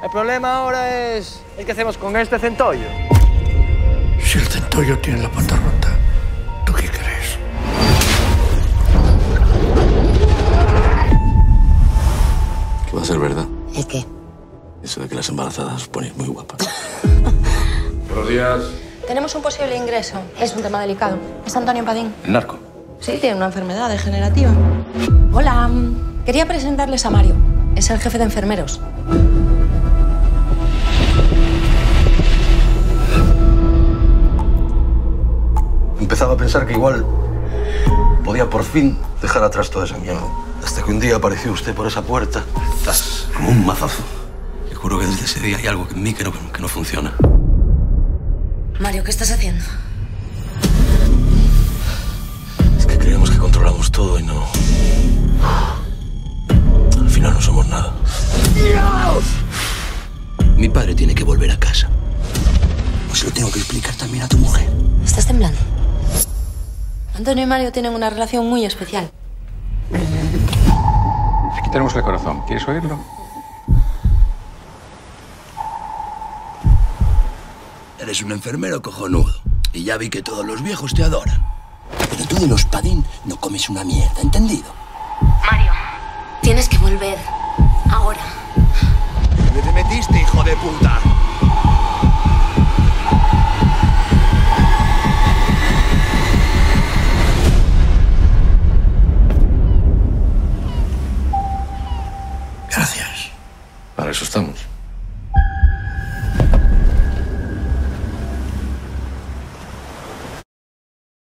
El problema ahora es qué hacemos con este centollo. Si el centollo tiene la pata rota, ¿tú qué crees? ¿Qué va a ser verdad? ¿El qué? Eso de que las embarazadas os ponéis muy guapas. Buenos días. Tenemos un posible ingreso. Es un tema delicado. Es Antonio Padín. ¿El narco? Sí, tiene una enfermedad degenerativa. Hola. Quería presentarles a Mario. Es el jefe de enfermeros. Empezaba a pensar que igual podía por fin dejar atrás toda esa mierda. Hasta que un día apareció usted por esa puerta. Estás como un mazazo. Te juro que desde ese día hay algo en mí que no funciona. Mario, ¿qué estás haciendo? Es que creemos que controlamos todo y no... Al final no somos nada. ¡Dios! Mi padre tiene que volver a casa. Pues se lo tengo que explicar también a tu mujer. ¿Estás temblando? Antonio y Mario tienen una relación muy especial. Aquí tenemos el corazón. ¿Quieres oírlo? Eres un enfermero cojonudo. Y ya vi que todos los viejos te adoran. Pero tú de los Padín no comes una mierda, ¿entendido? Mario, tienes que volver. Ahora. ¿Dónde te metiste, hijo de puta?